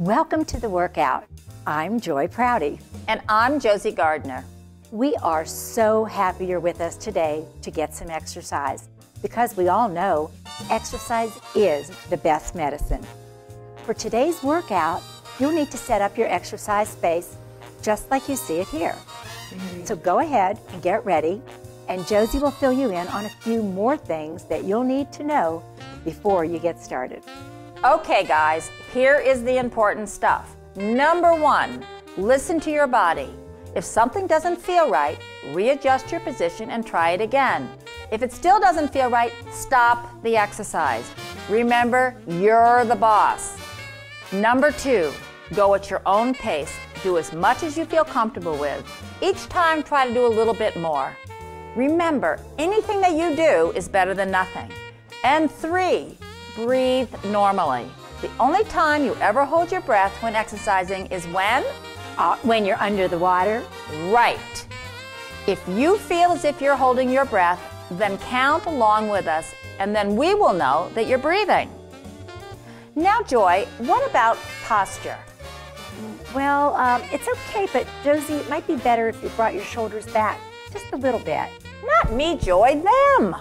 Welcome to the workout. I'm Joy Prouty. And I'm Josie Gardner. We are so happy you're with us today to get some exercise because we all know exercise is the best medicine. For today's workout, you'll need to set up your exercise space just like you see it here. So go ahead and get ready, and Josie will fill you in on a few more things that you'll need to know before you get started. Okay, guys, here is the important stuff. Number one, listen to your body. If something doesn't feel right, readjust your position and try it again. If it still doesn't feel right, stop the exercise. Remember, you're the boss. Number two, go at your own pace. Do as much as you feel comfortable with. Each time, try to do a little bit more. Remember, anything that you do is better than nothing. And three, breathe normally. The only time you ever hold your breath when exercising is when? When you're under the water? Right. If you feel as if you're holding your breath, then count along with us, and then we will know that you're breathing. Now, Joy, what about posture? Well, it's okay, but Josie, it might be better if you brought your shoulders back just a little bit. Not me, Joy, them.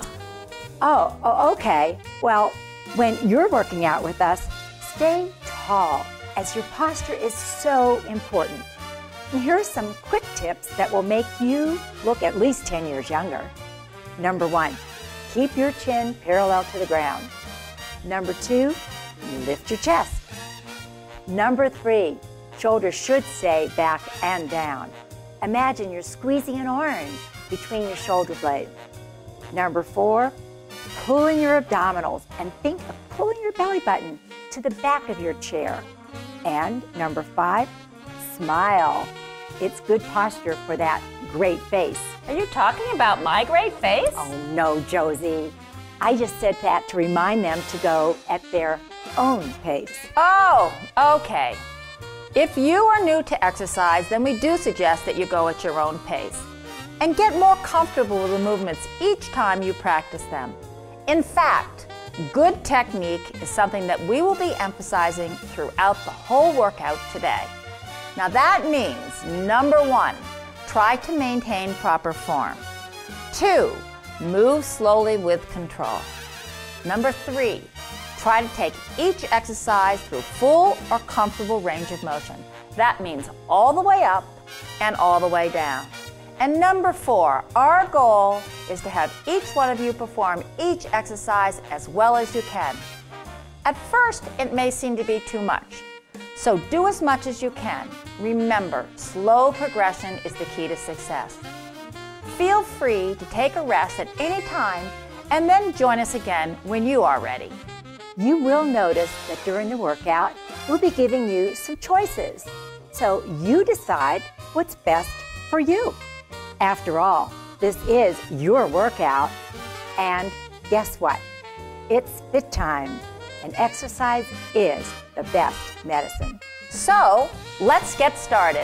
Oh, okay. Well, when you're working out with us, stay tall, as your posture is so important. And here are some quick tips that will make you look at least 10 years younger. Number one, keep your chin parallel to the ground. Number two, lift your chest. Number three, shoulders should stay back and down. Imagine you're squeezing an orange between your shoulder blades. Number four, pull in your abdominals and think of pulling your belly button to the back of your chair. And number five, smile. It's good posture for that great face. Are you talking about my great face? Oh no, Josie. I just said that to remind them to go at their own pace. Oh, okay. If you are new to exercise, then we do suggest that you go at your own pace and get more comfortable with the movements each time you practice them. In fact, good technique is something that we will be emphasizing throughout the whole workout today. Now that means, number one, try to maintain proper form. Two, move slowly with control. Number three, try to take each exercise through full or comfortable range of motion. That means all the way up and all the way down. And number four, our goal is to have each one of you perform each exercise as well as you can. At first, it may seem to be too much, so do as much as you can. Remember, slow progression is the key to success. Feel free to take a rest at any time and then join us again when you are ready. You will notice that during the workout, we'll be giving you some choices. So you decide what's best for you. After all, this is your workout. And guess what? It's fit time, and exercise is the best medicine. So, let's get started.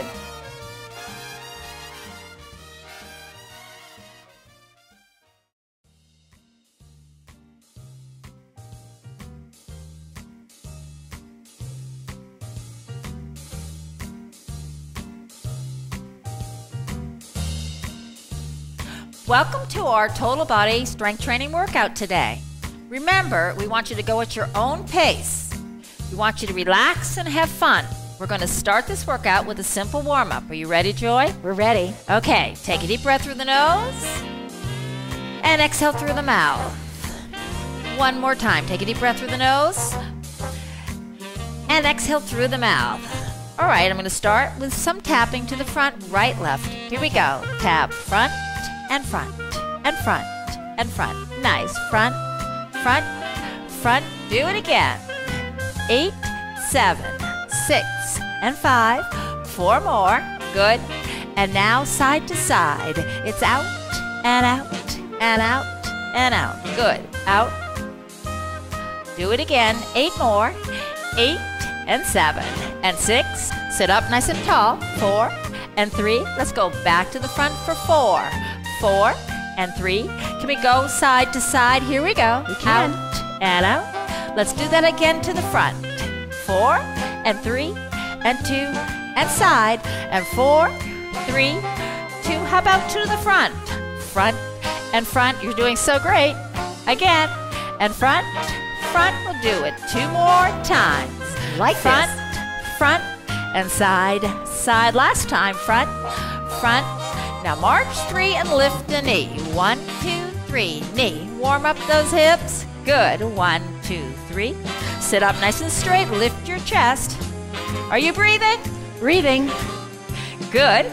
Welcome to our total body strength training workout today. Remember, we want you to go at your own pace. We want you to relax and have fun. We're going to start this workout with a simple warm-up. Are you ready, Joy? We're ready. Okay, take a deep breath through the nose and exhale through the mouth. One more time. Take a deep breath through the nose and exhale through the mouth. All right, I'm going to start with some tapping to the front, right, left. Here we go. Tap front and front and front and front. Nice. Front, front, front. Do it again. 8, 7, 6, and 5. 4 more. Good. And now side to side. It's out and out and out and out. Good. Out. Do it again. 8 more. 8 and 7 and 6. Sit up nice and tall. 4 and 3. Let's go back to the front for 4. 4 and 3. Can we go side to side? Here we go. We can. Out and out. Let's do that again to the front. 4 and 3 and 2, and side, and 4, 3, 2. How about to the front? Front and front. You're doing so great. Again, and front, front. We'll do it 2 more times. Like front, this. front, and side, side. Last time, front, front. Now march 3 and lift a knee. 1, 2, 3, knee. Warm up those hips. Good. 1, 2, 3. Sit up nice and straight. Lift your chest. Are you breathing? Breathing. Good.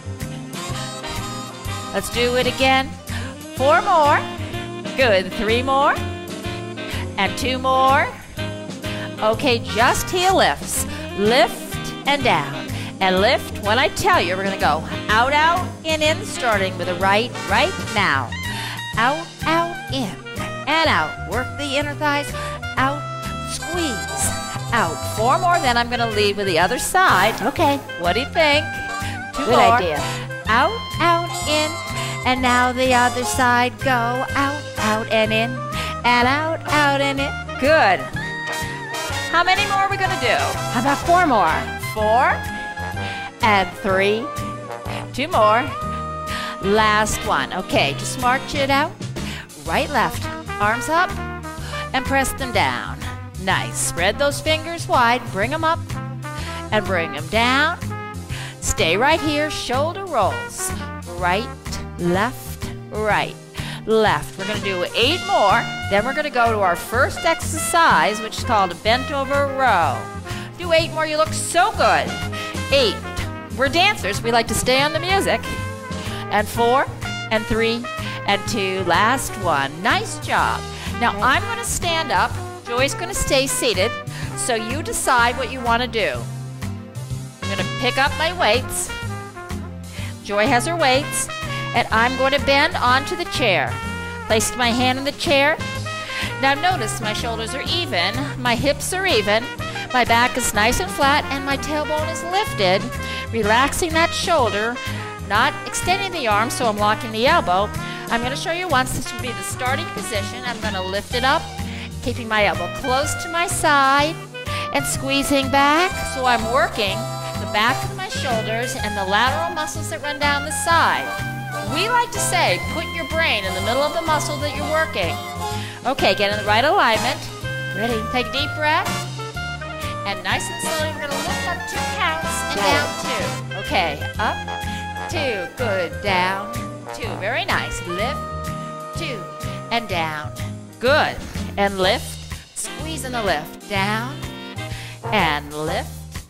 Let's do it again. 4 more. Good. 3 more. And 2 more. Okay, just heel lifts. Lift and down. And lift. When I tell you, we're going to go out, out, in, starting with the right now. Out, out, in, and out. Work the inner thighs. Out, squeeze, out. 4 more, then I'm going to lead with the other side. Okay. What do you think? 2 Good more. idea. Out, out, in, and now the other side. Go out, out, and in, and out, out, and in. Good. How many more are we going to do? How about 4 more? 4 and 3. 2 more. Last one. Okay, just march it out. Right, left. Arms up and press them down. Nice. Spread those fingers wide. Bring them up and bring them down. Stay right here. Shoulder rolls. Right, left, right, left. We're going to do 8 more. Then we're going to go to our first exercise, which is called a bent over row. Do 8 more. You look so good. 8. We're dancers. We like to stay on the music. And 4 and 3 and 2. Last one. Nice job. Now I'm going to stand up. Joy's going to stay seated. So you decide what you want to do. I'm going to pick up my weights. Joy has her weights. And I'm going to bend onto the chair. Place my hand in the chair. Now notice my shoulders are even. My hips are even. My back is nice and flat. And my tailbone is lifted. Relaxing that shoulder. Not extending the arm, so I'm locking the elbow. I'm going to show you once. This will be the starting position. I'm going to lift it up, keeping my elbow close to my side and squeezing back. So I'm working the back of my shoulders and the lateral muscles that run down the side. We like to say, put your brain in the middle of the muscle that you're working. Okay, get in the right alignment. Ready? Take a deep breath. And nice and slowly, we're going to lift up 2 counts and down 2. Okay, up. 2, good, down, 2, very nice, lift, 2, and down, good, and lift, squeeze in the lift, down, and lift,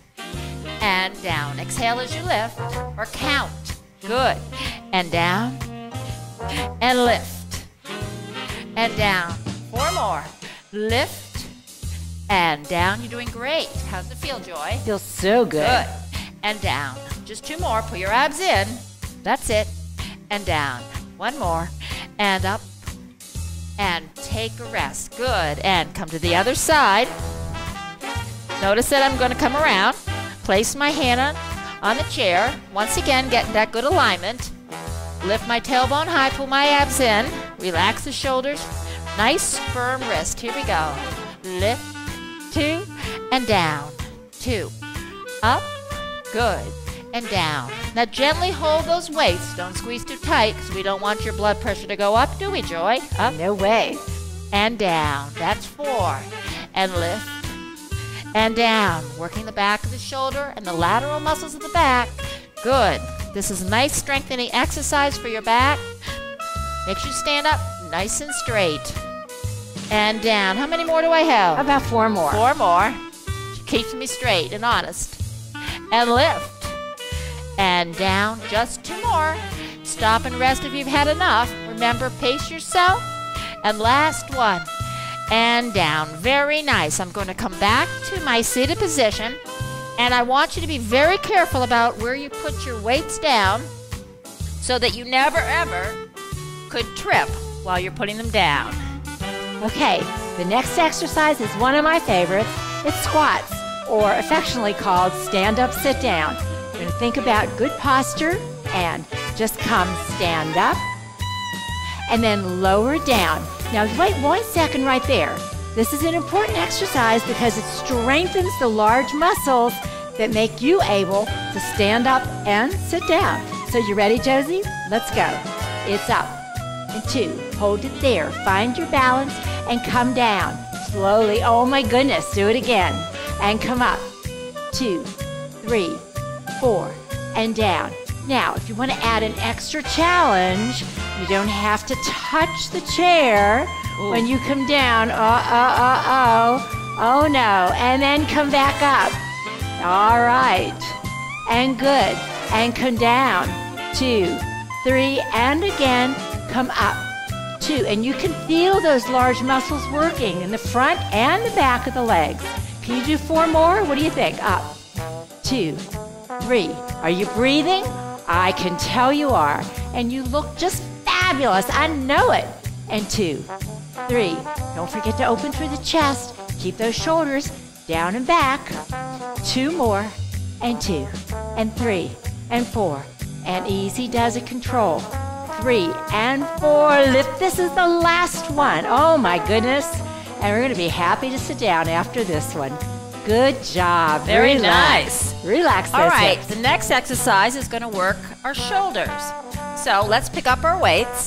and down, exhale as you lift, or count, good, and down, and lift, and down, 4 more, lift, and down, you're doing great, how's it feel, Joy? Feels so good. Good, and down. Just 2 more. Put your abs in. That's it. And down. 1 more. And up. And take a rest. Good. And come to the other side. Notice that I'm going to come around. Place my hand on the chair. Once again, get that good alignment. Lift my tailbone high. Pull my abs in. Relax the shoulders. Nice firm wrist. Here we go. Lift. 2. And down. 2. Up. Good. And down. Now gently hold those weights. Don't squeeze too tight because we don't want your blood pressure to go up, do we, Joy? Up. No way. And down. That's 4. And lift. And down. Working the back of the shoulder and the lateral muscles of the back. Good. This is a nice strengthening exercise for your back. Makes you stand up nice and straight. And down. How many more do I have? How about 4 more? 4 more. Keeps me straight and honest. And lift. And down. Just 2 more. Stop and rest if you've had enough. Remember, pace yourself. And last one. And down. Very nice. I'm going to come back to my seated position. And I want you to be very careful about where you put your weights down so that you never, ever could trip while you're putting them down. Okay, the next exercise is one of my favorites. It's squats, or affectionately called stand up, sit down. We're going to think about good posture and just come stand up and then lower down. Now wait 1 second right there. This is an important exercise because it strengthens the large muscles that make you able to stand up and sit down. So you ready, Josie? Let's go. It's up and 2. Hold it there. Find your balance and come down. Slowly. Oh my goodness. Do it again. And come up. 2, 3, 4, and down. Now, if you want to add an extra challenge, you don't have to touch the chair when you come down. Oh no. And then come back up. All right. And good. And come down. 2, 3, and again, come up. 2, and you can feel those large muscles working in the front and the back of the legs. Can you do 4 more? What do you think? Up. 2, 3. Are you breathing? I can tell you are. And you look just fabulous. I know it. And 2, 3. Don't forget to open through the chest. Keep those shoulders down and back. 2 more. And 2, and 3, and 4. And easy does it, control. 3 and 4. Lift. This is the last one. Oh my goodness. And we're going to be happy to sit down after this one. Good job. Very Relax. nice. Relax those All right, hips. the next exercise is going to work our shoulders. So let's pick up our weights.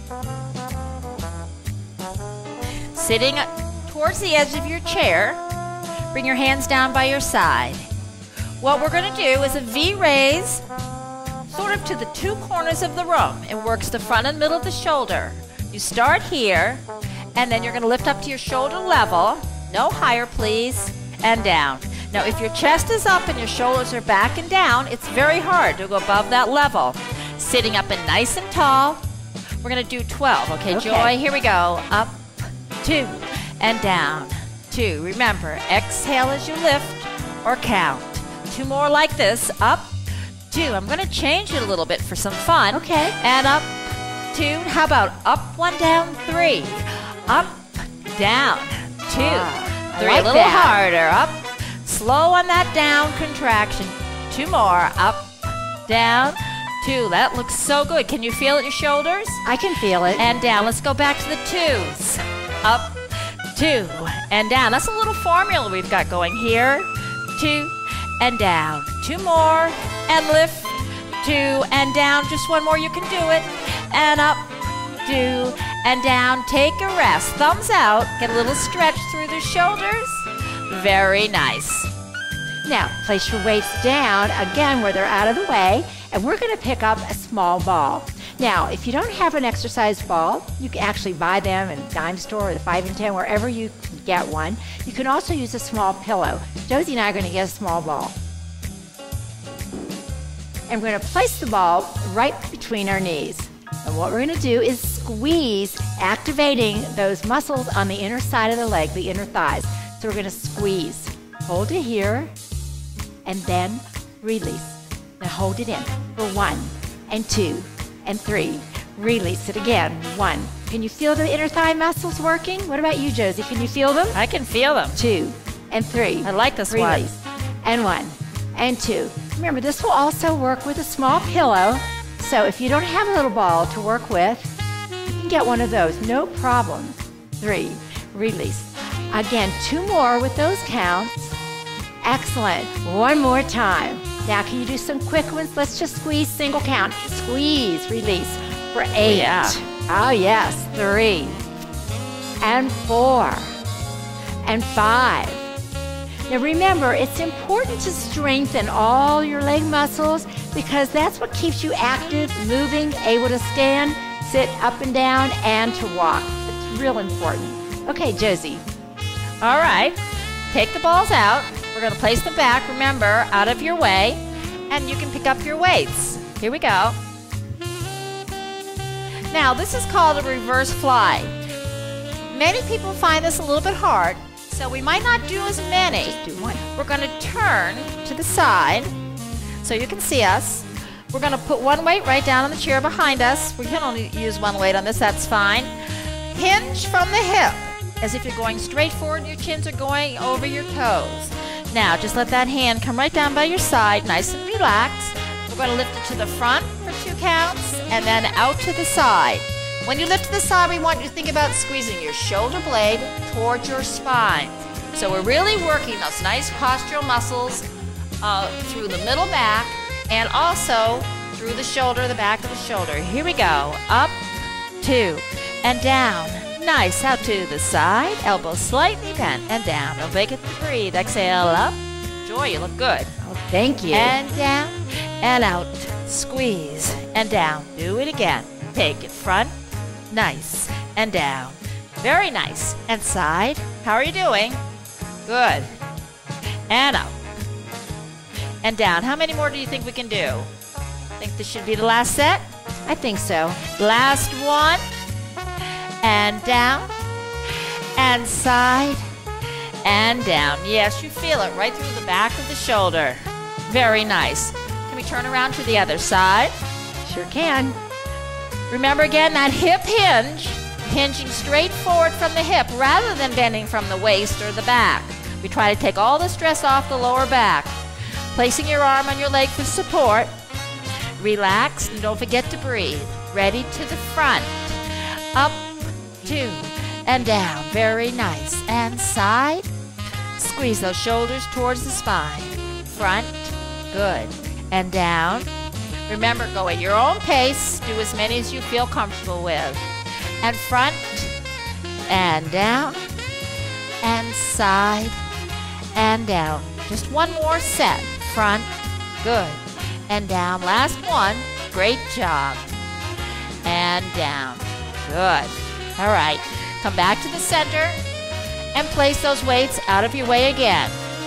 Sitting towards the edge of your chair, bring your hands down by your side. What we're going to do is a V raise, sort of to the 2 corners of the room. It works the front and middle of the shoulder. You start here, and then you're going to lift up to your shoulder level. No higher, please. And down. Now, if your chest is up and your shoulders are back and down, it's very hard to go above that level. Sitting up and nice and tall. We're going to do 12. Okay, Joy, here we go. Up, 2, and down. 2. Remember, exhale as you lift or count. 2 more like this. Up, 2. I'm going to change it a little bit for some fun. Okay. And up, 2. How about up, 1, down, 3. Up, down, 2. 3, like a little that. harder. Up, slow on that down contraction. 2 more. Up, down, 2. That looks so good. Can you feel it in your shoulders? I can feel it. And down. Let's go back to the 2s. Up, 2, and down. That's a little formula we've got going here. 2, and down. 2 more, and lift. 2, and down. Just 1 more. You can do it. And up, 2, and down. Take a rest. Thumbs out. Get a little stretch through the shoulders. Very nice. Now, place your weights down, again, where they're out of the way, and we're going to pick up a small ball. Now, if you don't have an exercise ball, you can actually buy them in a dime store or the 5 and 10, wherever you can get one. You can also use a small pillow. Josie and I are going to get a small ball. And we're going to place the ball right between our knees. And what we're going to do is squeeze, activating those muscles on the inner side of the leg, the inner thighs. So we're going to squeeze. Hold it here, and then release. Now hold it in for 1, and 2, and 3. Release it again. 1. Can you feel the inner thigh muscles working? What about you, Josie? Can you feel them? I can feel them. 2, and 3. I like this Release. And 1, and 2. Remember, this will also work with a small pillow. So if you don't have a little ball to work with, you can get one of those. No problem. 3. Release. Again, 2 more with those counts. Excellent. 1 more time. Now, can you do some quick ones? Let's just squeeze single count. Squeeze, release for 8. Yeah. Oh, yes. 3. And 4. And 5. Now, remember, it's important to strengthen all your leg muscles because that's what keeps you active, moving, able to stand, sit up and down, and to walk. It's real important. Okay, Josie. All right. Take the balls out. We're going to place them back, remember, out of your way, and you can pick up your weights. Here we go. Now, this is called a reverse fly. Many people find this a little bit hard, so we might not do as many. Just do 1. We're going to turn to the side so you can see us. We're going to put 1 weight right down on the chair behind us. We can only use 1 weight on this, that's fine. Hinge from the hip, as if you're going straight forward, your chins are going over your toes. Now, just let that hand come right down by your side, nice and relaxed. We're going to lift it to the front for 2 counts, and then out to the side. When you lift to the side, we want you to think about squeezing your shoulder blade towards your spine. So we're really working those nice postural muscles through the middle back, and also through the shoulder, the back of the shoulder. Here we go. Up, 2, and down. Nice. Out to the side. Elbows slightly bent and down. Don't forget to breathe. Exhale up. Joy, you look good. Oh, thank you. And down and out. Squeeze and down. Do it again. Take it front. Nice. And down. Very nice. And side. How are you doing? Good. And up. And down. How many more do you think we can do? Think this should be the last set? I think so. Last one. And down. And side. And down. Yes, you feel it right through the back of the shoulder. Very nice. Can we turn around to the other side? Sure can. Remember again that hip hinge, hinging straight forward from the hip rather than bending from the waist or the back. We try to take all the stress off the lower back. Placing your arm on your leg for support. Relax and don't forget to breathe. Ready to the front. Up, 2, and down. Very nice. And side. Squeeze those shoulders towards the spine. Front. Good. And down. Remember, go at your own pace. Do as many as you feel comfortable with. And front. And down. And side. And down. Just one more set. Front. Good. And down. Last one. Great job. And down. Good. All right. Come back to the center and place those weights out of your way again.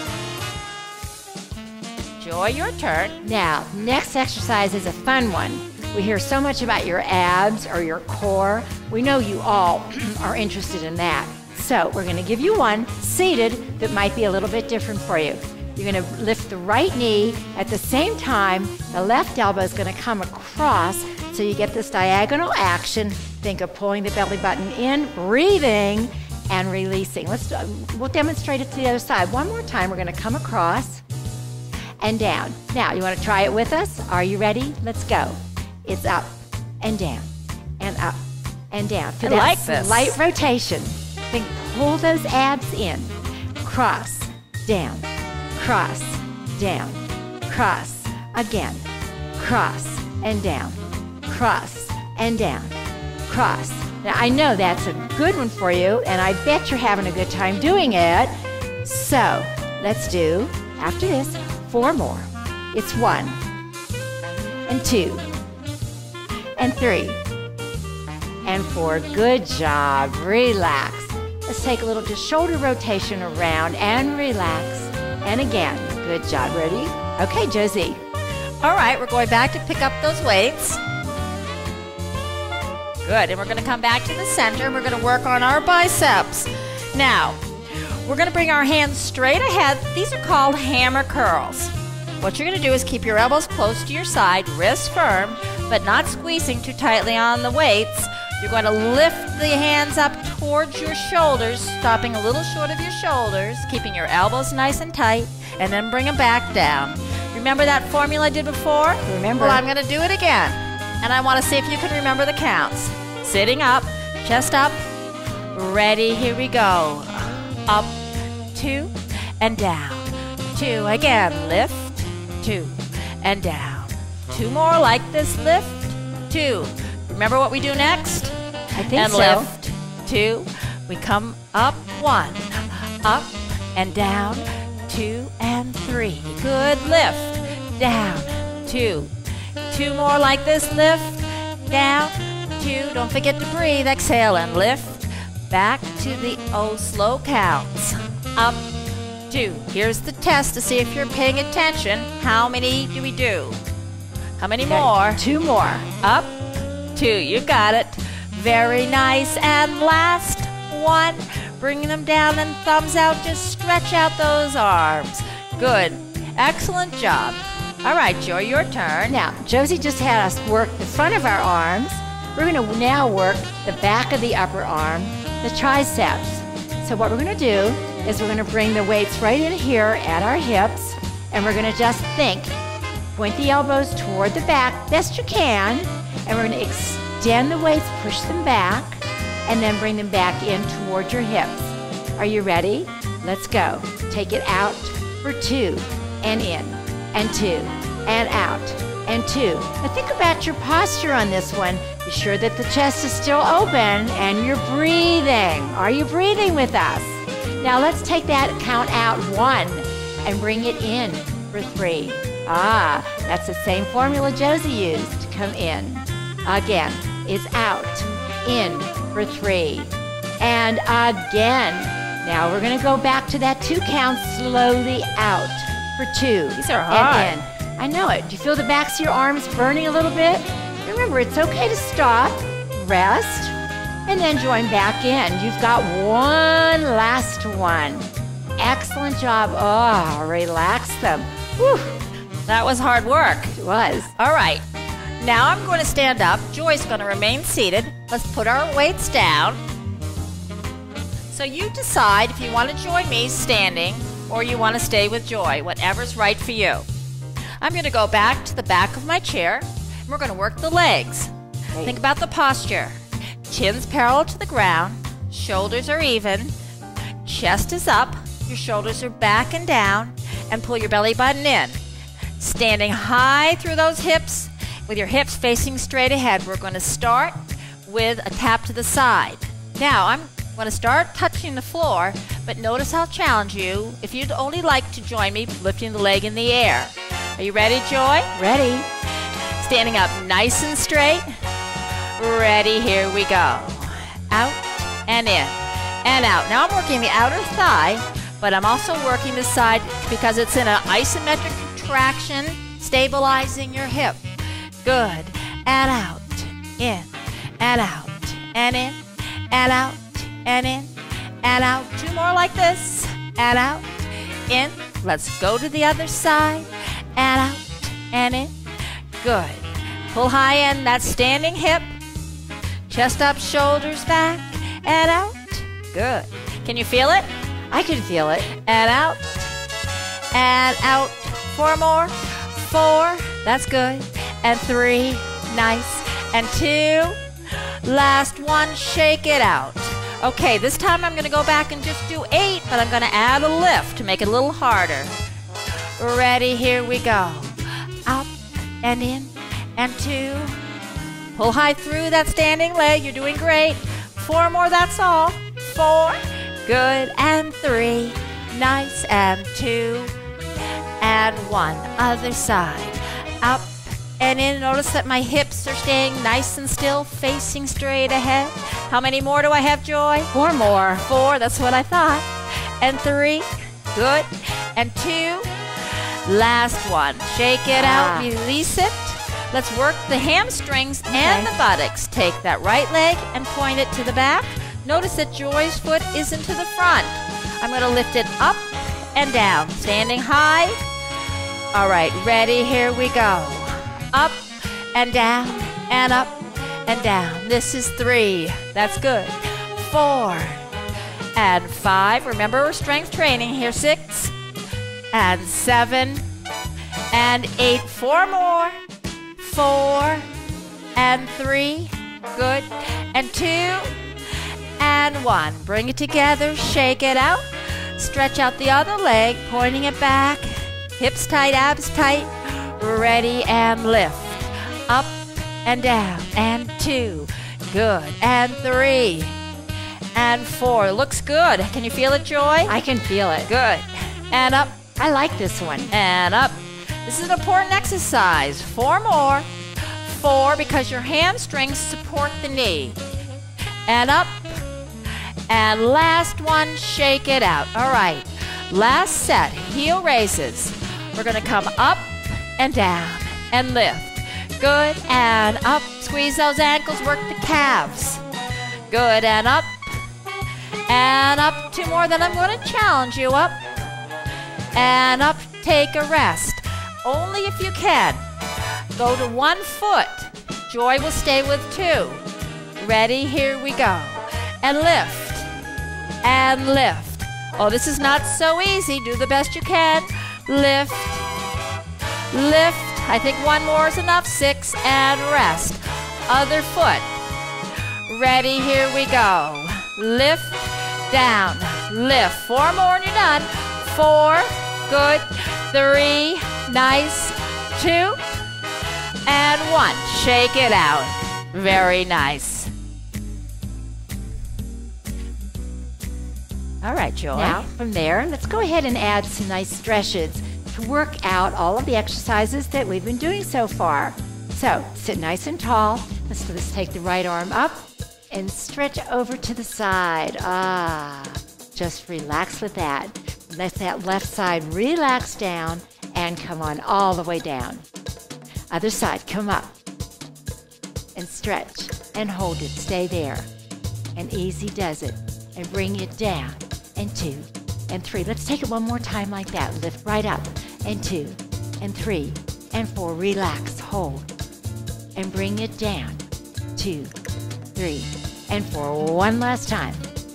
Joy, your turn. Now, next exercise is a fun one. We hear so much about your abs or your core. We know you all are interested in that. So we're going to give you one seated that might be a little bit different for you. You're going to lift the right knee. At the same time, the left elbow is going to come across so you get this diagonal action. Think of pulling the belly button in, breathing, and releasing. We'll demonstrate it to the other side. One more time, we're going to come across and down. Now, you want to try it with us? Are you ready? Let's go. It's up and down and up and down. I like this. Light rotation. Then pull those abs in. Cross, down, cross, down, cross, again, cross and down, cross and down, cross. Now, I know that's a good one for you, and I bet you're having a good time doing it. So, let's do, after this, 4 more. It's 1, and 2, and 3, and 4. Good job. Relax. Let's take a little just shoulder rotation around and relax. And again. Good job. Ready? Okay, Josie. All right, we're going back to pick up those weights. Good, and we're going to come back to the center and we're going to work on our biceps. Now, we're going to bring our hands straight ahead. These are called hammer curls. What you're going to do is keep your elbows close to your side, wrists firm, but not squeezing too tightly on the weights. You're going to lift the hands up towards your shoulders, stopping a little short of your shoulders, keeping your elbows nice and tight, and then bring them back down. Remember that formula I did before? Remember. Well, I'm going to do it again. And I want to see if you can remember the counts. Sitting up, chest up, ready, here we go. Up, 2, and down. 2, again, lift, 2, and down. 2 more like this, lift, 2. Remember what we do next? I think and so. Lift, 2. We come up, 1, up, and down, 2, and 3. Good, lift, down, 2. 2 more like this, lift, down, 2. Don't forget to breathe, exhale and lift. Back to the slow counts. Up, 2. Here's the test to see if you're paying attention. How many do we do? How many more? 2 more. Up, 2. You got it. Very nice. And last one. Bring them down and thumbs out. Just stretch out those arms. Good. Excellent job. All right, Joy, your turn. Now, Josie just had us work the front of our arms. We're going to now work the back of the upper arm, the triceps. So what we're going to do is we're going to bring the weights right in here at our hips, and we're going to just think. Point the elbows toward the back best you can, and we're going to extend the weights, push them back, and then bring them back in toward your hips. Are you ready? Let's go. Take it out for 2 and in. and 2, and out, and 2. Now think about your posture on this one. Be sure that the chest is still open and you're breathing. Are you breathing with us? Now let's take that count out 1 and bring it in for 3. That's the same formula Josie used to come in. Again, is out, in for 3, and again. Now we're gonna go back to that 2 count, slowly out for 2. These are hard. And in. I know it. Do you feel the backs of your arms burning a little bit? Remember, it's okay to stop, rest, and then join back in. You've got one last one. Excellent job. Oh, relax them. Whew. That was hard work. It was. All right. Now I'm going to stand up. Joy's going to remain seated. Let's put our weights down. So you decide if you want to join me standing or you want to stay with Joy, whatever's right for you. I'm going to go back to the back of my chair, and we're going to work the legs. Great. Think about the posture. Chin's parallel to the ground, shoulders are even, chest is up, your shoulders are back and down, and pull your belly button in. Standing high through those hips, with your hips facing straight ahead. We're going to start with a tap to the side. Now, I'm going to start touching the floor, but notice I'll challenge you if you'd only like to join me lifting the leg in the air. Are you ready, Joy? Ready. Standing up nice and straight. Ready, here we go. Out and in and out. Now I'm working the outer thigh, but I'm also working the side because it's in an isometric contraction, stabilizing your hip. Good. And out, in, and out, and in, and out, and in, and out. 2 more like this. And out, in. Let's go to the other side. And out, and in. Good. Pull high in that standing hip. Chest up, shoulders back, and out. Good. Can you feel it? I can feel it. And out. And out. 4 more. 4. That's good. And 3. Nice. And 2. Last one. Shake it out. Okay, this time I'm going to go back and just do 8, but I'm going to add a lift to make it a little harder. Ready? Here we go. Up and in and 2. Pull high through that standing leg. You're doing great. 4 more. That's all. 4. Good. And 3. Nice. And 2. And 1. Other side. Up and in. Notice that my hips are staying nice and still, facing straight ahead. How many more do I have, Joy? 4 more. 4. That's what I thought. And 3. Good. And 2. Last one. Shake it out. Release it. Let's work the hamstrings and the buttocks. Take that right leg and point it to the back. Notice that Joy's foot isn't to the front. I'm going to lift it up and down, standing high. All right, ready? Here we go. Up and down and up and down. This is 3. That's good. 4 and 5. Remember, we're strength training here. 6 and 7 and 8. 4 more. 4 and 3. Good. And 2 and 1. Bring it together. Shake it out. Stretch out the other leg, pointing it back. Hips tight, abs tight. Ready and lift. Up and down. And 2. Good. And 3 and 4. Looks good. Can you feel it, Joy? I can feel it. Good. And up. I like this one. And up. This is an important exercise. 4 more. 4 because your hamstrings support the knee. And up. And last one, shake it out. All right. Last set, heel raises. We're going to come up and down and lift. Good. And up. Squeeze those ankles. Work the calves. Good. And up. And up. 2 more. Then I'm going to challenge you. Up. And up. Take a rest. Only if you can. Go to 1 foot. Joy will stay with 2. Ready? Here we go. And lift. And lift. Oh, this is not so easy. Do the best you can. Lift. Lift. I think 1 more is enough. 6 and rest. Other foot. Ready? Here we go. Lift. Down. Lift. 4 more and you're done. 4. Good. 3. Nice. 2 and 1. Shake it out. Very nice. All right, Joy. Now, from there, let's go ahead and add some nice stretches to work out all of the exercises that we've been doing so far. So, sit nice and tall. Let's take the right arm up and stretch over to the side. Just relax with that. Let that left side relax down and come on all the way down. Other side, come up and stretch and hold it. Stay there. And easy does it. And bring it down. And 2 and 3. Let's take it one more time like that. Lift right up. And 2 and 3 and 4. Relax. Hold. And bring it down. 2, 3, and 4. One last time.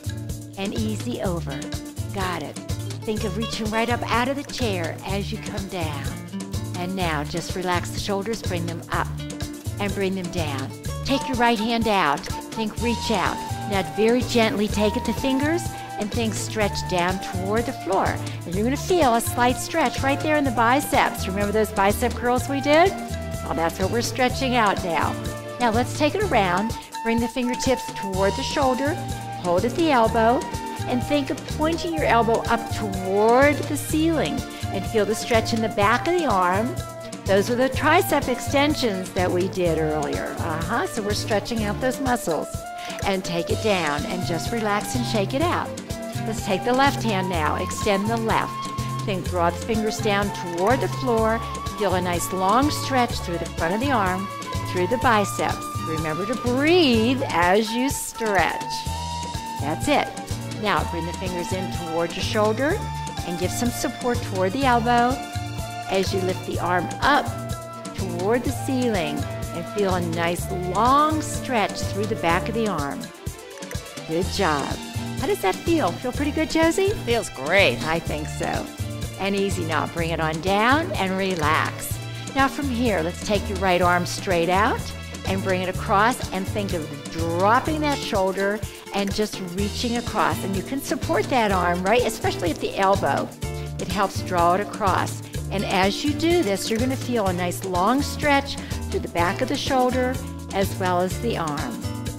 And easy over. Got it. Think of reaching right up out of the chair as you come down. And now just relax the shoulders, bring them up and bring them down. Take your right hand out. Think reach out. Now very gently take it to fingers and think stretch down toward the floor. And you're going to feel a slight stretch right there in the biceps. Remember those bicep curls we did? Well, that's what we're stretching out now. Now let's take it around. Bring the fingertips toward the shoulder. Hold at the elbow. And think of pointing your elbow up toward the ceiling. And feel the stretch in the back of the arm. Those are the tricep extensions that we did earlier. So we're stretching out those muscles. And take it down and just relax and shake it out. Let's take the left hand now. Extend the left. Think draw the fingers down toward the floor. Feel a nice long stretch through the front of the arm, through the biceps. Remember to breathe as you stretch. That's it. Now bring the fingers in toward your shoulder and give some support toward the elbow as you lift the arm up toward the ceiling and feel a nice long stretch through the back of the arm. Good job. How does that feel? Feel pretty good, Josie? Feels great. I think so. And easy now. Bring it on down and relax. Now from here, let's take your right arm straight out and bring it across and think of dropping that shoulder and just reaching across. And you can support that arm, right? Especially at the elbow. It helps draw it across. And as you do this, you're going to feel a nice long stretch through the back of the shoulder as well as the arm.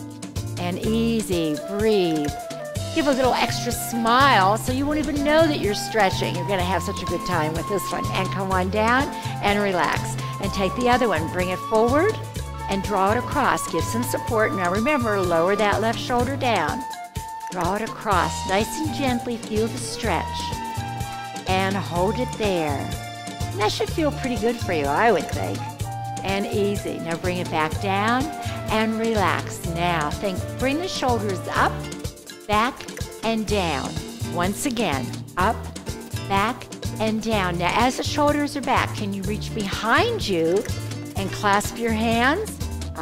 And easy, breathe. Give a little extra smile so you won't even know that you're stretching. You're going to have such a good time with this one. And come on down and relax. And take the other one, bring it forward and draw it across. Give some support. Now remember, lower that left shoulder down. Draw it across, nice and gently. Feel the stretch. And hold it there. And that should feel pretty good for you, I would think. And easy. Now bring it back down and relax. Now think, bring the shoulders up, back, and down. Once again, up, back, and down. Now as the shoulders are back, can you reach behind you and clasp your hands?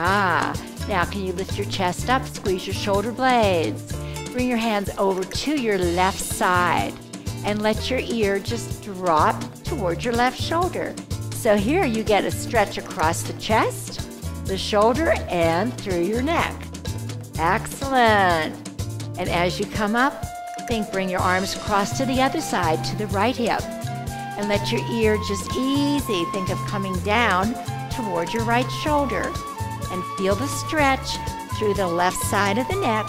Now can you lift your chest up, squeeze your shoulder blades. Bring your hands over to your left side and let your ear just drop toward your left shoulder. So here you get a stretch across the chest, the shoulder, and through your neck. Excellent. And as you come up, think bring your arms across to the other side, to the right hip. And let your ear just easy, think of coming down toward your right shoulder. And feel the stretch through the left side of the neck.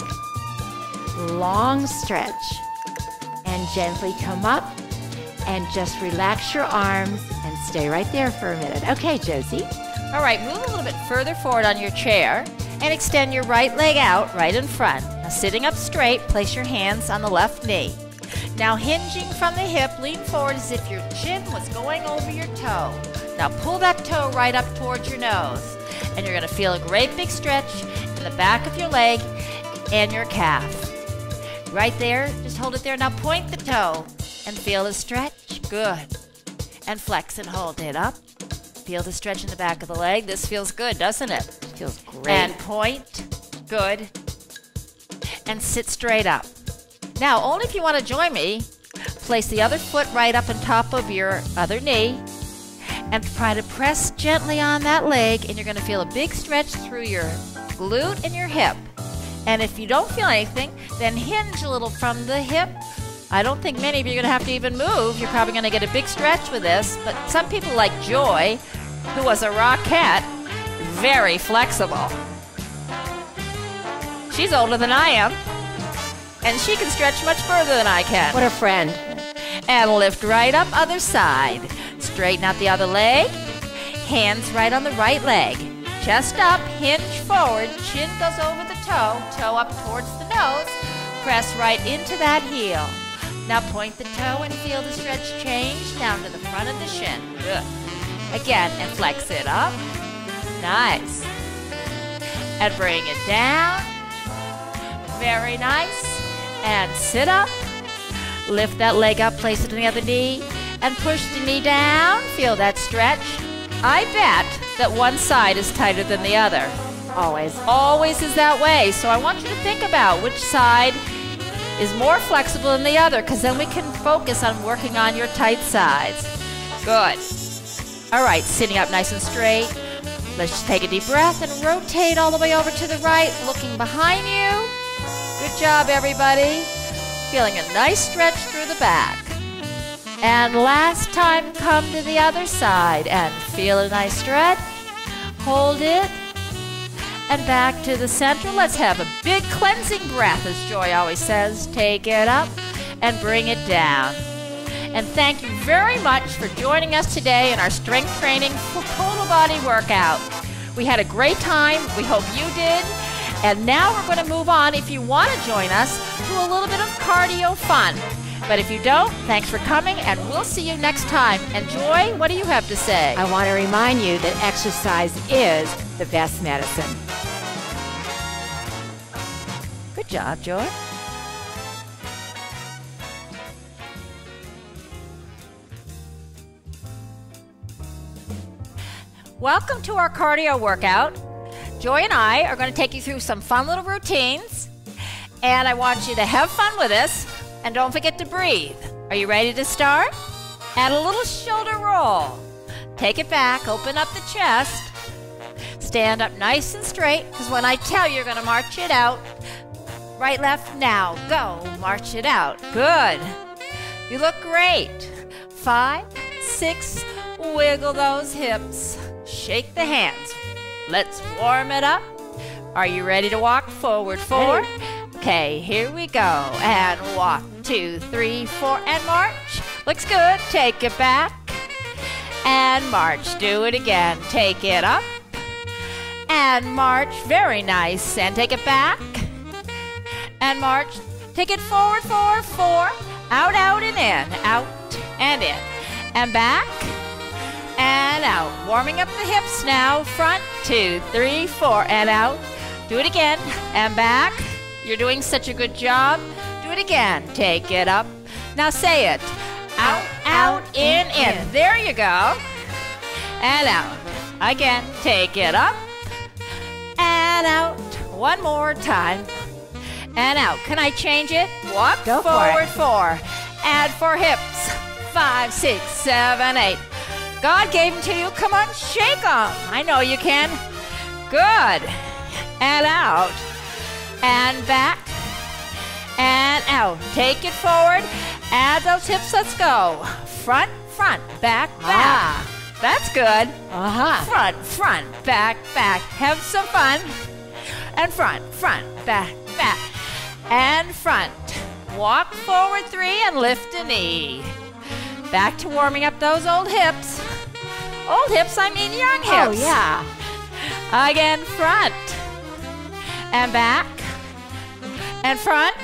Long stretch. And gently come up and just relax your arms and stay right there for a minute. Okay, Josie. All right, move a little bit further forward on your chair and extend your right leg out right in front. Now sitting up straight, place your hands on the left knee. Now hinging from the hip, lean forward as if your chin was going over your toe. Now pull that toe right up towards your nose. And you're going to feel a great big stretch in the back of your leg and your calf. Right there, just hold it there. Now point the toe and feel the stretch. Good. And flex and hold it up. Feel the stretch in the back of the leg. This feels good, doesn't it? Feels great. And point. Good. And sit straight up. Now, only if you want to join me, place the other foot right up on top of your other knee and try to press gently on that leg, and you're going to feel a big stretch through your glute and your hip. And if you don't feel anything, then hinge a little from the hip I don't think many of you are going to have to even move. You're probably going to get a big stretch with this. But some people like Joy, who was a rockette, very flexible. She's older than I am, and she can stretch much further than I can. What a friend. And lift right up other side. Straighten out the other leg. Hands right on the right leg. Chest up, hinge forward, chin goes over the toe, toe up towards the nose. Press right into that heel. Now point the toe and feel the stretch change down to the front of the shin. Good. Again, and flex it up. Nice. And bring it down. Very nice. And sit up. Lift that leg up, place it on the other knee, and push the knee down. Feel that stretch. I bet that one side is tighter than the other. Always. Always is that way. So I want you to think about which side is more flexible than the other, because then we can focus on working on your tight sides. Good. All right, sitting up nice and straight. Let's just take a deep breath and rotate all the way over to the right, looking behind you. Good job, everybody. Feeling a nice stretch through the back. And last time, come to the other side and feel a nice stretch. Hold it. And back to the center. Let's have a big cleansing breath, as Joy always says. Take it up and bring it down. And thank you very much for joining us today in our strength training for total body workout. We had a great time. We hope you did. And now we're going to move on, if you want to join us, to a little bit of cardio fun. But if you don't, thanks for coming, and we'll see you next time. And Joy, what do you have to say? I want to remind you that exercise is the best medicine. Good job, Joy. Welcome to our cardio workout. Joy and I are going to take you through some fun little routines, and I want you to have fun with this, and don't forget to breathe. Are you ready to start? Add a little shoulder roll. Take it back, open up the chest, stand up nice and straight, because when I tell you, you're going to march it out. Right, left, now, go, march it out. Good. You look great. 5, 6, wiggle those hips, shake the hands. Let's warm it up. Are you ready to walk forward? 4. Okay, here we go. And walk. 2, 3, 4, and march. Looks good. Take it back. And march. Do it again. Take it up. And march. Very nice. And take it back. And march. Take it forward, 4, 4. Out, out, and in. Out, and in. And back. And out. Warming up the hips now. Front, 2, 3, 4, and out. Do it again. And back. You're doing such a good job. Do it again. Take it up. Now say it. Out, out, in, in. There you go. And out. Again. Take it up. And out. One more time. And out. Can I change it? Walk Go forward, for it. 4. Add 4 hips. 5, 6, 7, 8. God gave them to you. Come on, shake them. I know you can. Good. And out. And back. And out. Take it forward. Add those hips. Let's go. Front, front, back, back. That's good. Front, front, back, back. Have some fun. And front, front, back, back. And front. Walk forward 3 and lift a knee. Back to warming up those old hips. Old hips, I mean young hips. Oh, yeah. Again, front. And back. And front.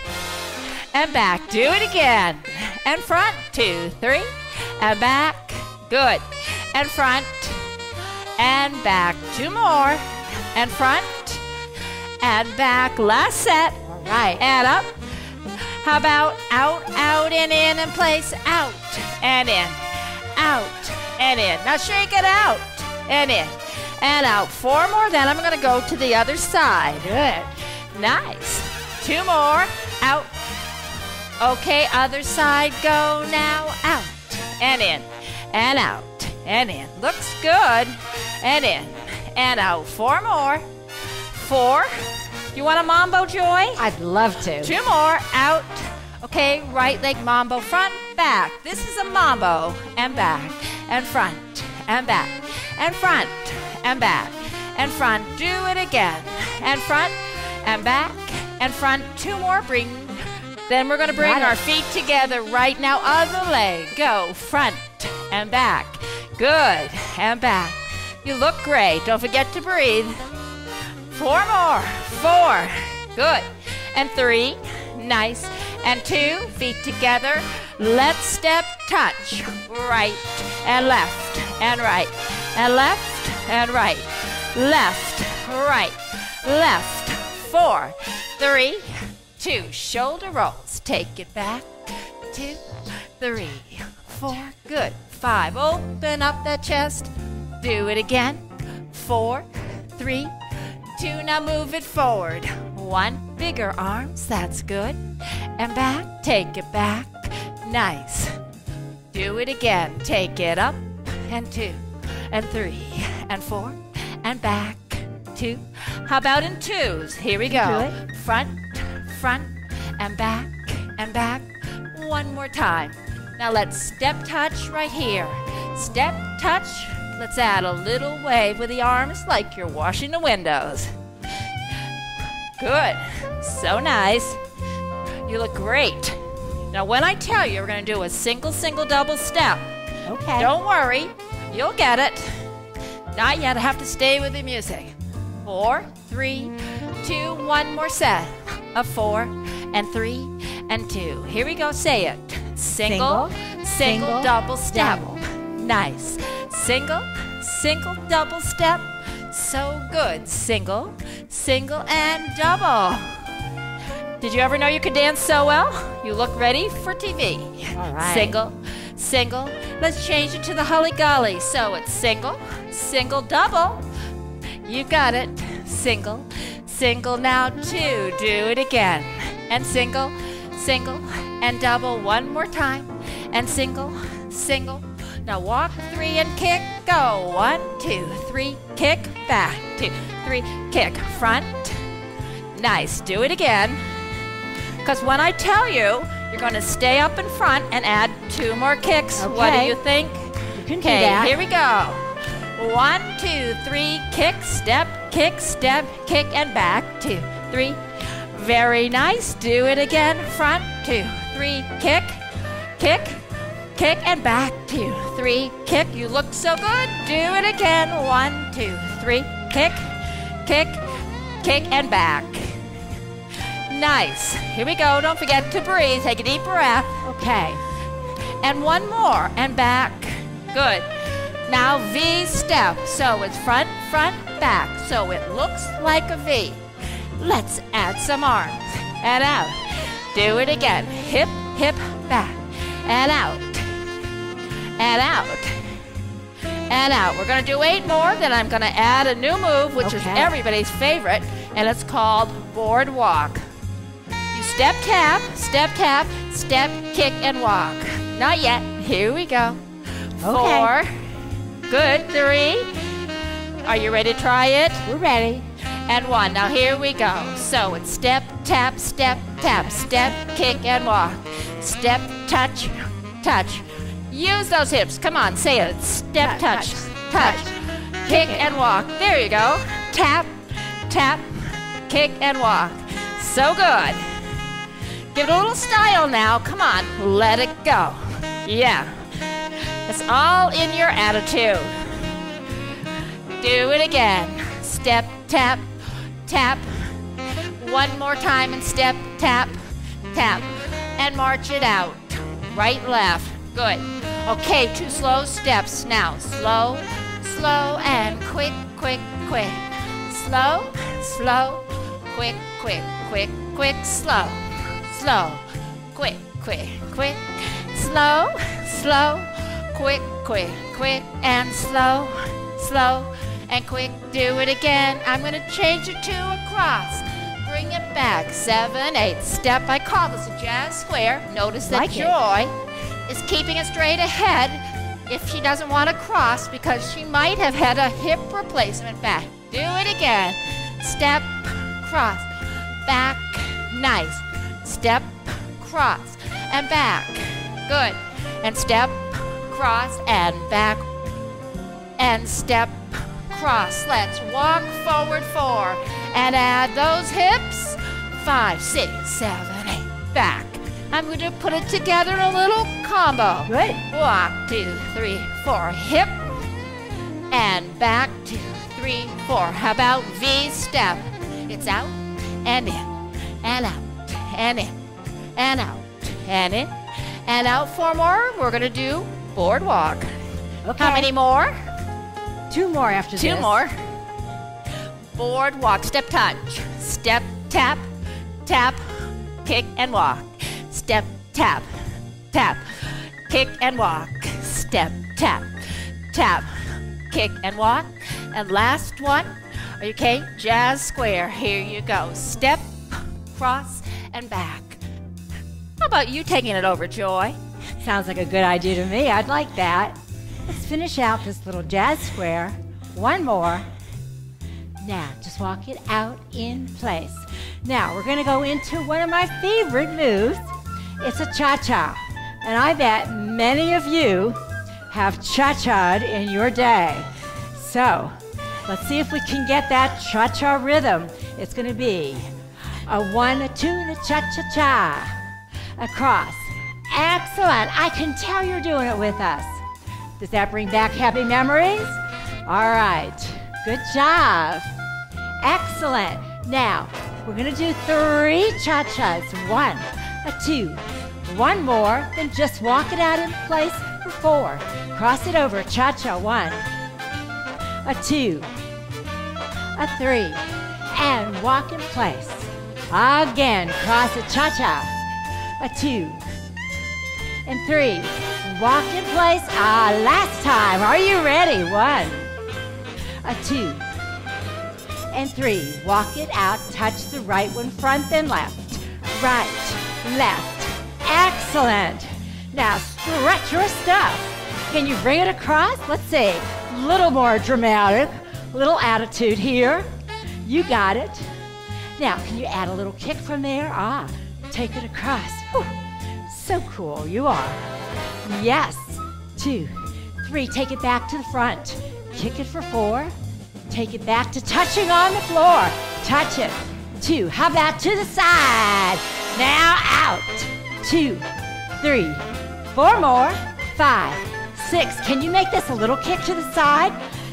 And back. Do it again. And front. 2, 3. And back. Good. And front. And back. 2 more. And front. And back. Last set. All right. And up. How about out, out, and in, and place, out, and in, out, and in. Now shake it out, and in, and out. 4 more, then I'm going to go to the other side. Good. Nice. 2 more, out. Okay, other side, go now, out, and in, and out, and in. Looks good, and in, and out. 4 more. 4. You want a mambo, Joy? I'd love to. 2 more. Out. Okay, right leg mambo, front, back. This is a mambo, and back, and front, and back, and front, and back, and front. Do it again, and front, and back, and front. 2 more, then we're gonna bring our feet together right now, other leg. Go, front, and back. Good, and back. You look great, don't forget to breathe. 4 more, 4, good, and 3, nice, and 2, feet together. Let's step, touch, right, and left, and right, and left, and right, left, right, left, 4, 3, 2, shoulder rolls, take it back, 2, 3, 4, good, 5, open up that chest, do it again, 4, 3, 2, now move it forward, 1, bigger arms, that's good, and back, take it back, nice, do it again, take it up, and 2, and 3, and 4, and back, 2, how about in 2s, here we go, front, front, and back, 1 more time, now let's step touch right here, step touch, let's add a little wave with the arms like you're washing the windows. Good. So nice. You look great. Now when I tell you we're going to do a single, double step, Okay. don't worry. You'll get it. Not yet. I have to stay with the music. 4, 3, 2, 1 more set of 4 and 3 and 2. Here we go. Say it. Single, double step. Nice. Single, double step. So good. Single, and double. Did you ever know you could dance so well? You look ready for TV. All right. Single. Let's change it to the Holly Golly. So it's single, double. You got it. Single, now 2. Do it again. And single, and double 1 more time. And single. Now walk 3 and kick. Go. 1, 2, 3, kick. Back. 2, 3, kick. Front. Nice. Do it again. Because when I tell you, you're going to stay up in front and add 2 more kicks. Okay. What do you think? You can do that. Here we go. 1, 2, 3, kick, step, kick, and back. 2, 3. Very nice. Do it again. Front. 2, 3, kick, and back. 2, 3, kick. You look so good. Do it again. 1, 2, 3, kick, and back. Nice. Here we go. Don't forget to breathe. Take a deep breath. Okay. And 1 more. And back. Good. Now V step. So it's front, back. So it looks like a V. Let's add some arms. And out. Do it again. Hip, back. And out. And out. And out. We're going to do 8 more. Then I'm going to add a new move, which is everybody's favorite. And it's called boardwalk. You step, tap, step, kick, and walk. Not yet. Here we go. 4. Good. 3. Are you ready to try it? We're ready. And 1. Now here we go. So it's step, tap, step, kick, and walk. Step, touch. Use those hips. Come on, say it. Step, touch. Kick and walk. There you go. Tap, kick, and walk. So good. Give it a little style now. Come on. Let it go. Yeah. It's all in your attitude. Do it again. Step, tap. 1 more time and step, tap. And march it out. Right, left. Good. Okay, 2 slow steps now. Slow, and quick. Slow, quick, slow, quick. Slow, quick, and slow, and quick. Do it again. I'm going to change it to a cross. Bring it back. 7, 8. Step. I call this a jazz square. Notice that Joy is keeping it straight ahead if she doesn't want to cross because she might have had a hip replacement back. Do it again. Step, cross, back, nice. Step, cross, and back. Good. And step, cross, and back, and step, cross. Let's walk forward 4, and add those hips. 5, 6, 7, 8, back. I'm going to put it together in a little combo. Good. Walk, 2, 3, 4, hip, and back, 2, 3, 4. How about V step? It's out, and in, and out, and in, and out, and in, and out. 4 more. We're going to do boardwalk. Okay. How many more? 2 more after this. 2 more. Boardwalk, step touch, step tap, tap, kick and walk. Step tap, tap, kick and walk. Step tap, tap, kick and walk. And last one. Are you okay? Jazz square. Here you go. Step, cross, and back. How about you taking it over, Joy? Sounds like a good idea to me. I'd like that. Let's finish out this little jazz square. 1 more. Now, just walk it out in place. Now, we're going to go into one of my favorite moves. It's a cha-cha. And I bet many of you have cha-cha'd in your day. So, let's see if we can get that cha-cha rhythm. It's going to be a 1, a 2, and a cha-cha-cha. Across. Excellent. I can tell you're doing it with us. Does that bring back happy memories? All right. Good job. Excellent. Now, we're going to do 3 cha-chas. 1, a 2, 1 more, then just walk it out in place for 4. Cross it over. Cha-cha. 1, a 2, a 3, and walk in place. Again, cross it. Cha-cha. A 2, and 3. Walk in place. Last time. Are you ready? 1, a 2, and 3. Walk it out. Touch the right one, front, then left. Right, left. Excellent. Now stretch your stuff. Can you bring it across? Let's see. A little more dramatic. Little attitude here. You got it. Now, can you add a little kick from there? Take it across. Whew. So cool. You are. Yes. 2, 3. Take it back to the front. Kick it for 4. Take it back to touching on the floor. Touch it. 2. How about to the side? Now out. 2, 3, 4 more. 5, 6. Can you make this a little kick to the side?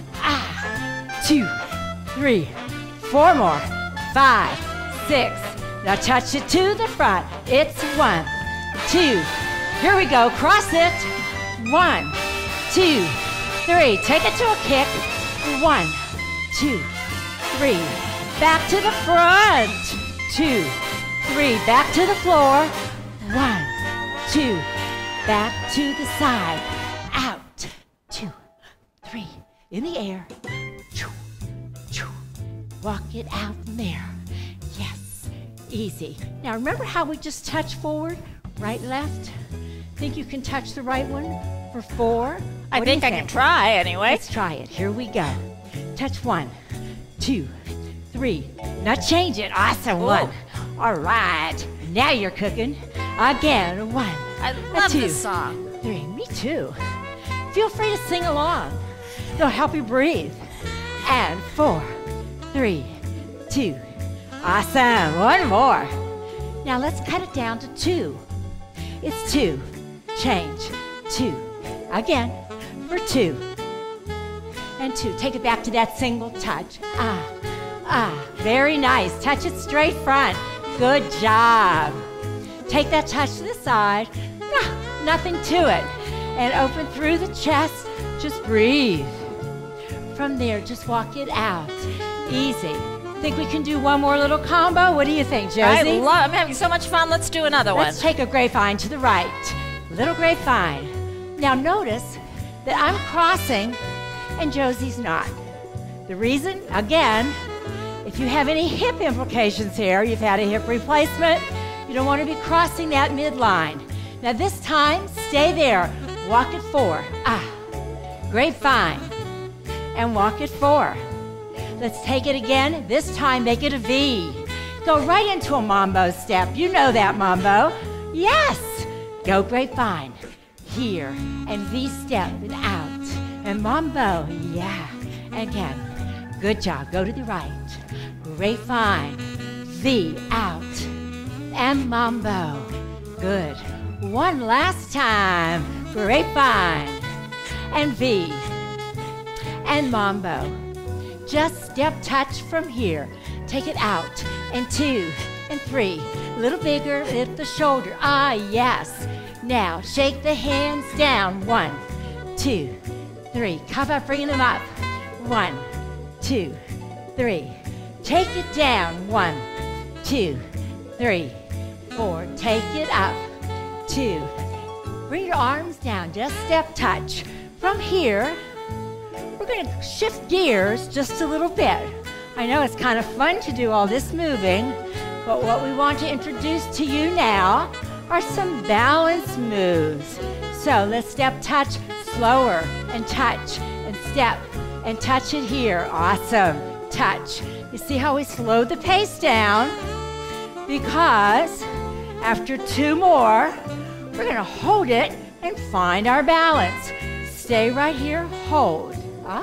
2, 3, 4 more. 5, 6. Now touch it to the front. It's 1, 2. Here we go. Cross it. 1, 2, 3. Take it to a kick. 1, 2, 3. Back to the front. 2, 3. Back to the floor. 1, 2. Back to the side. Out. 2, 3. In the air. Walk it out from there. Yes. Easy. Now remember how we just touch forward? Right, left? Think you can touch the right one for 4? I think I can try anyway. Let's try it. Here we go. Touch 1, 2, 3. Now change it. Awesome. 1. All right. Now you're cooking. Again. 1. I love 2, this song. 3. Me too. Feel free to sing along. They'll help you breathe. And 4, 3, 2. Awesome. 1 more. Now let's cut it down to 2. It's 2. Change. 2. Again. For 2. And 2. Take it back to that single touch. Very nice. Touch it straight front. Good job. Take that touch to the side. Nothing to it. And open through the chest. Just breathe. From there, just walk it out. Easy. Think we can do one more little combo? What do you think, Josie? I'm having so much fun. Let's do another one. Let's take a grapevine to the right. Little grapevine. Now notice that I'm crossing and Josie's not. The reason, again, if you have any hip implications here, you've had a hip replacement, you don't want to be crossing that midline. Now this time, stay there. Walk it 4. Grapevine. And walk it 4. Let's take it again. This time, make it a V. Go right into a mambo step. You know that mambo. Yes. Go grapevine. Here. And V step and out. And mambo. Yeah. And again. Good job. Go to the right. Grapevine. V out. And mambo. Good. One last time. Grapevine. And V. And mambo. Just step touch from here. Take it out. And 2 and 3. A little bigger. Lift the shoulder. Ah, yes. Now, shake the hands down. 1, 2, 3. How about bringing them up? 1, 2, 3. Take it down. 1, 2, 3, 4. Take it up. 2. Bring your arms down. Just step touch. From here, we're going to shift gears just a little bit. I know it's kind of fun to do all this moving, but what we want to introduce to you now are some balance moves. So let's step touch slower and touch and step and touch it here. Awesome. Touch. You see how we slowed the pace down? Because after 2 more, we're going to hold it and find our balance. Stay right here. Hold.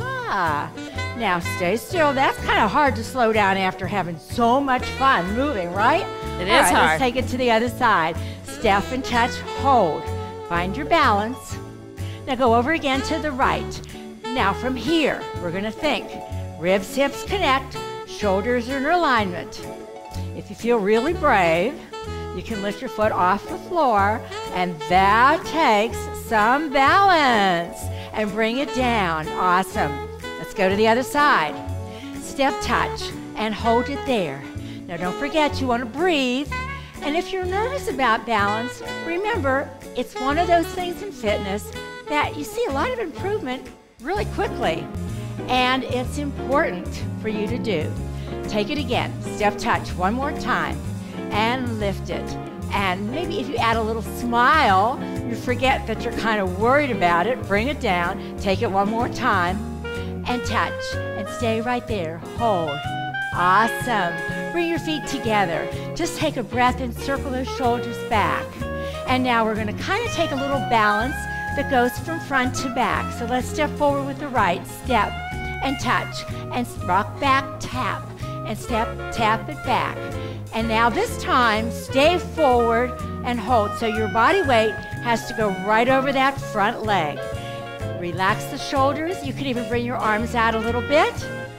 Ah. Now stay still. That's kind of hard to slow down after having so much fun moving, right? It All is right, hard. Let's take it to the other side. Step and touch, hold. Find your balance. Now go over again to the right. Now from here, we're going to think. Ribs, hips connect, shoulders are in alignment. If you feel really brave, you can lift your foot off the floor, and that takes some balance. And bring it down. Awesome. Let's go to the other side. Step touch and hold it there. Now don't forget you want to breathe. And if you're nervous about balance, remember it's one of those things in fitness that you see a lot of improvement really quickly. And it's important for you to do. Take it again. Step touch one more time and lift it. And maybe if you add a little smile, you forget that you're kind of worried about it. Bring it down. Take it one more time and touch and stay right there. Hold. Awesome. Bring your feet together. Just take a breath and circle those shoulders back. And now we're going to kind of take a little balance that goes from front to back. So let's step forward with the right. Step and touch and rock back, tap and step, tap it back. And now this time, stay forward and hold. So your body weight has to go right over that front leg. Relax the shoulders. You can even bring your arms out a little bit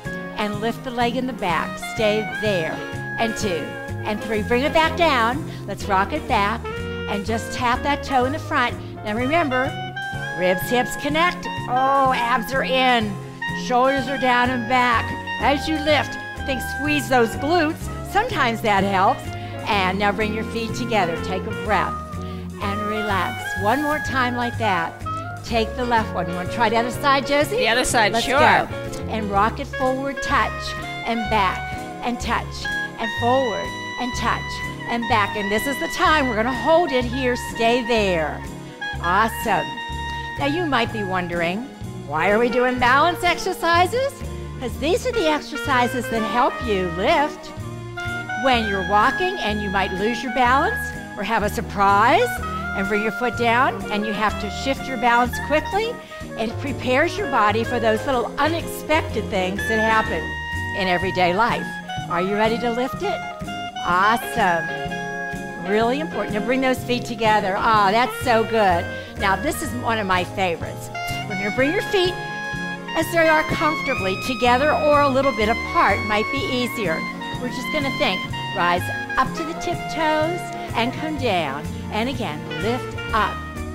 and lift the leg in the back. Stay there. And 2 and 3. Bring it back down. Let's rock it back and just tap that toe in the front. Now remember, ribs, hips connect. Oh, abs are in. Shoulders are down and back. As you lift, think squeeze those glutes. Sometimes that helps. And now bring your feet together. Take a breath and relax. One more time like that. Take the left one. You want to try the other side, Josie? The other side, Let's sure. go. And rock it forward, touch, and back, and touch, and forward, and touch, and back. And this is the time we're going to hold it here. Stay there. Awesome. Now you might be wondering, why are we doing balance exercises? Because these are the exercises that help you lift when you're walking and you might lose your balance or have a surprise and bring your foot down and you have to shift your balance quickly. It prepares your body for those little unexpected things that happen in everyday life. Are you ready to lift it? Awesome. Really important. Now bring those feet together. Oh, that's so good. Now this is one of my favorites. We're going to bring your feet as they are comfortably together or a little bit apart. Might be easier. We're just going to think. Rise up to the tiptoes and come down. And again, lift up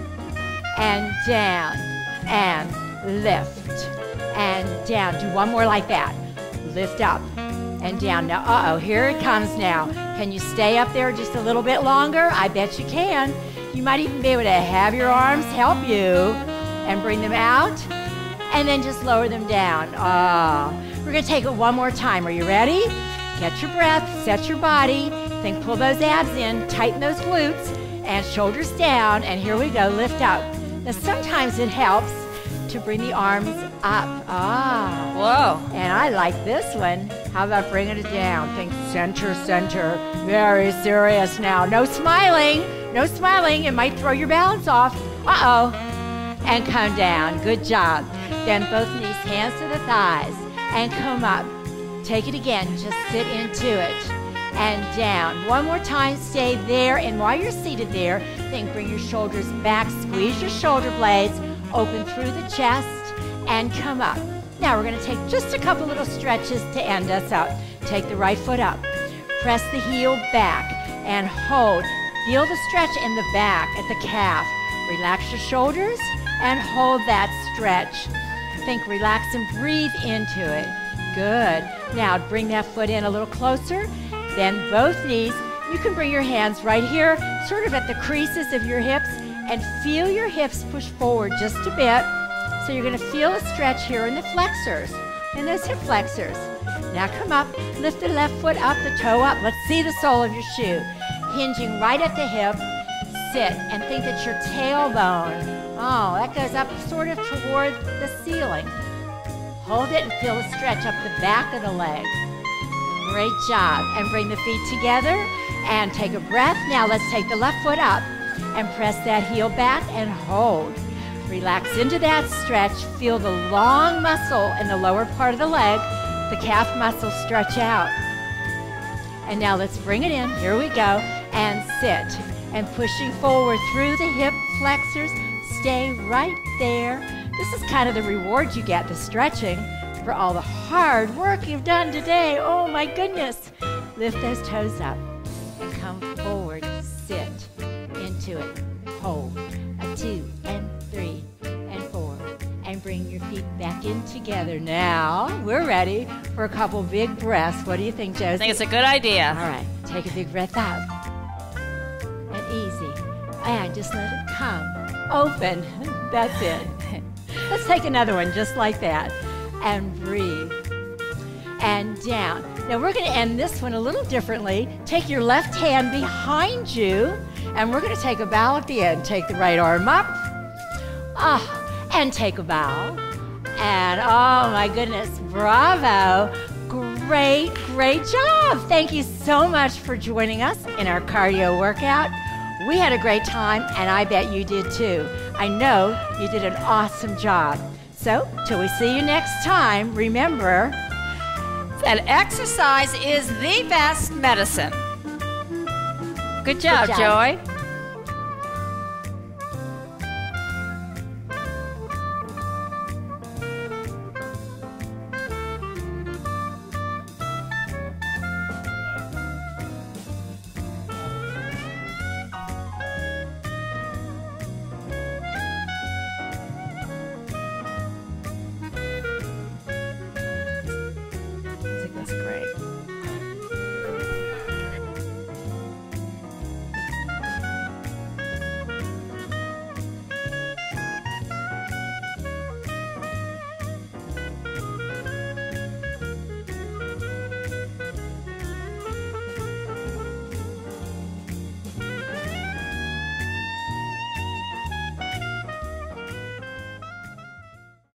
and down and lift and down. Do one more like that. Lift up and down. Now, here it comes now. Can you stay up there just a little bit longer? I bet you can. You might even be able to have your arms help you and bring them out and then just lower them down. We're going to take it one more time. Are you ready? Get your breath, set your body, then pull those abs in, tighten those glutes, and shoulders down, and here we go, lift up. Now sometimes it helps to bring the arms up. Whoa. And I like this one. How about bringing it down? Think center, center. Very serious now. No smiling. No smiling, it might throw your balance off. Uh-oh. And come down. Good job. Bend both knees, hands to the thighs, and come up. Take it again. Just sit into it. And down. One more time. Stay there. And while you're seated there, then bring your shoulders back. Squeeze your shoulder blades. Open through the chest. And come up. Now we're going to take just a couple little stretches to end us out. Take the right foot up. Press the heel back. And hold. Feel the stretch in the back at the calf. Relax your shoulders and hold that stretch. Think, relax, and breathe into it. Good. Now bring that foot in a little closer. Then both knees. You can bring your hands right here, sort of at the creases of your hips, and feel your hips push forward just a bit. So you're going to feel a stretch here in the flexors, in those hip flexors. Now come up, lift the left foot up, the toe up. Let's see the sole of your shoe. Hinging right at the hip. Sit and think that your tailbone, that goes up sort of toward the ceiling. Hold it and feel the stretch up the back of the leg. Great job. And bring the feet together and take a breath. Now let's take the left foot up and press that heel back and hold. Relax into that stretch. Feel the long muscle in the lower part of the leg, the calf muscle stretch out. And now let's bring it in. Here we go. And sit. And pushing forward through the hip flexors. Stay right there. This is kind of the reward you get, the stretching, for all the hard work you've done today. Oh my goodness. Lift those toes up and come forward. Sit into it. Hold. A 2 and 3 and 4. And bring your feet back in together. Now we're ready for a couple big breaths. What do you think, Josie? I think it's a good idea. All right. Take a big breath out. And easy. And just let it come. Open. That's it. Let's take another one just like that. And breathe. And down. Now we're going to end this one a little differently. Take your left hand behind you. And we're going to take a bow at the end. Take the right arm up. And take a bow. And oh my goodness. Bravo. Great, great job. Thank you so much for joining us in our cardio workout. We had a great time, and I bet you did too. I know you did an awesome job. So, till we see you next time, remember that exercise is the best medicine. Good job, Good job. Joy.